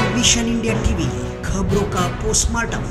Mission India TV, खबरों का postmortem.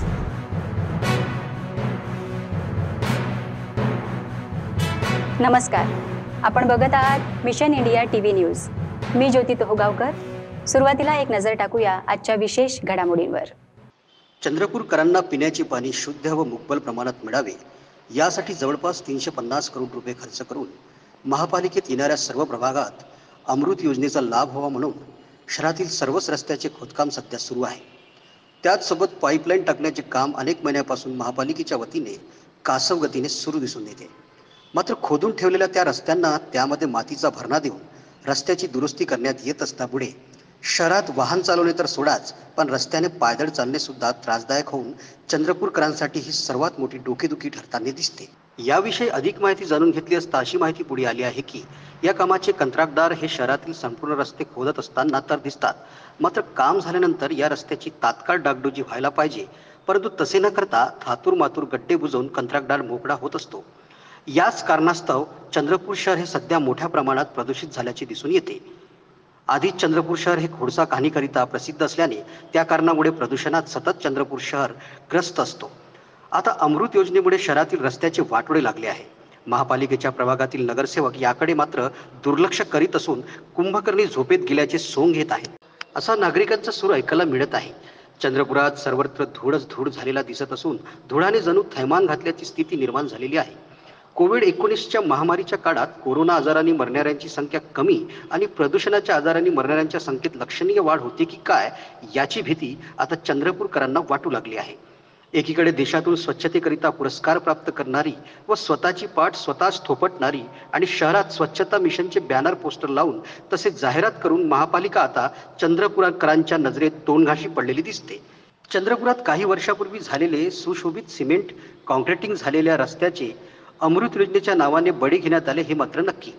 नमस्कार, आपण बघत आहात मिशन इंडिया टीव्ही न्यूज। मी ज्योती तोहगावकर। सुरुवातीला एक नजर टाकूया आजच्या विशेष घडामोडींवर। चंद्रपूरकरांना पिण्याचे पाणी शुद्ध व मुबलक प्रमाणात मिळावे यासाठी जवळपास 350 करोड रुपये खर्च करून महापालिकेत येणाऱ्या सर्व प्रभागात अमृत योजनेचा लाभ व्हावा म्हणून शहरातील सर्वच रस्त्याचे खोदकाम सध्या सुरू आहे। त्याचसोबत पाईपलाईन टाकण्याचे काम अनेक महिन्यापासून महापालिकेच्या वतीने कासव गतीने सुरू दिसून येते। मात्र खोदून ठेवलेल्या त्या रस्त्यांना त्यामध्ये मातीचा भरणा देऊन रस्त्याची दुरुस्ती करण्यात येत असल्यामुळे शहरात वाहन चालवणे तर सोडाच, पण रस्त्याने पायदळ चालणे सुद्धा त्रासदायक होऊन चंद्रपूरकरांसाठी ही सर्वात मोठी डोकेदुखी ठरताना दिसते। याविषयी अधिक माहिती जाणून घेतली असता अशी माहिती पुढे आली आहे की या कामाचे कंत्राटदार हे शहरातील संपूर्ण रस्ते खोदत असताना तर दिसतात, मात्र काम झाल्यानंतर या रस्त्याची तात्काळ डागडुजी व्हायला पाहिजे, परंतु तसे न करता थातूर मातूर गड्डे बुजवून कंत्राटदार मोकळा होत असतो। याच कारणास्तव चंद्रपूर शहर हे सध्या मोठ्या प्रमाणात प्रदूषित झाल्याचे दिसून येते। आधीच चंद्रपूर शहर हे खोडसा कहाणीकरिता प्रसिद्ध असल्याने त्या कारणामुळे प्रदूषणात सतत चंद्रपूर शहर ग्रस्त असतो। आता अमृत योजनेमुळे शहरातील रस्त्याचे वाटोळे लागले आहे। महापालिकेच्या प्रभागातील नगरसेवक याकडे मात्र दुर्लक्ष करीत असून कुंभकर्णी झोपेत गेल्याचे सोंग घेत आहेत, असा नागरिकांचा सूर ऐकायला मिळत आहे। चंद्रपुरात सर्वत्र धूळच धूळ झालेला दिसत असून धुळाने जणू थैमान घातल्याची स्थिती निर्माण झालेली आहे। कोविड-19च्या महामारीच्या काळात कोरोना आजारांनी मरणाऱ्यांची संख्या कमी आणि प्रदूषणाच्या आजारांनी मरणाऱ्यांच्या संख्येत लक्षणीय वाढ होते की काय याची भीती आता चंद्रपूरकरांना वाटू लागली आहे। एकीकडे देशातून स्वच्छतेकरिता पुरस्कार प्राप्त करणारी व स्वतःची पाठ स्वतःच थोपटणारी आणि शहरात स्वच्छता मिशनचे बॅनर पोस्टर लावून तसेच जाहिरात करून महापालिका आता चंद्रपूरकरांच्या नजरेत तोंडघाशी पडलेली दिसते। चंद्रपुरात काही वर्षापूर्वी झालेले सुशोभित सिमेंट कॉन्क्रिटिंग झालेल्या रस्त्याचे अमृत योजनेच्या नावाने बळी घेण्यात आले हे मात्र नक्की।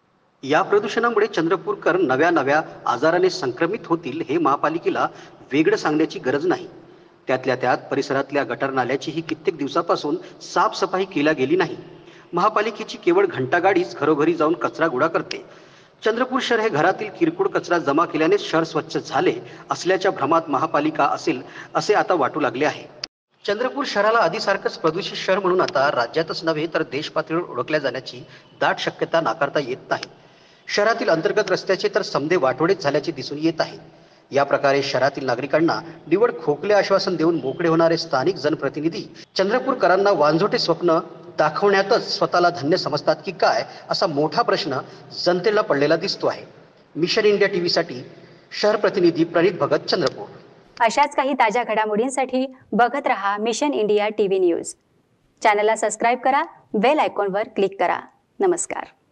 या प्रदूषणामुळे चंद्रपूरकर नव्या आजाराने संक्रमित होतील हे महापालिकेला वेगळं सांगण्याची गरज नाही। त्यातल्या त्यात परिसरातल्या गटर नाल्याचीही कित्येक दिवसापासून साफसफाई केल्या गेली नाही। महापालिकेची केवळ घंटागाडीच घरोघरी जाऊन कचरा गोळा करते। चंद्रपूर शहर हे घरातील किरकोळ कचरा जमा केल्याने शहर स्वच्छ झाले असल्याच्या भ्रमात महापालिका असेल असे आता वाटू लागले आहे। चंद्रपूर शहराला आधीसारखंच प्रदूषित शहर म्हणून आता राज्यातच नव्हे तर देश पातळीवर ओळखल्या जाण्याची दाट शक्यता नाकारता येत नाही। शहरातील अंतर्गत रस्त्याचे तर समदे वाटोळेच झाल्याचे दिसून येत आहे। या प्रकारे शहरातील नागरिकांना निवड खोकले आश्वासन देऊन मोकळे होणारे स्थानिक जनप्रतिनिधी चंद्रपूरकरांना वांझोटे स्वप्न दाखवण्यातच स्वतःला धन्य समजतात की काय असा मोठा प्रश्न जनतेला पडलेला दिसतो आहे। मिशन इंडिया टीव्हीसाठी शहर प्रतिनिधी प्रणित भगत, चंद्रपूर। अशाच काही ताज्या घडामोडींसाठी बघत रहा मिशन इंडिया टीव्ही न्यूज। चॅनलला सबस्क्राइब करा, बेल आयकॉनवर क्लिक करा। नमस्कार।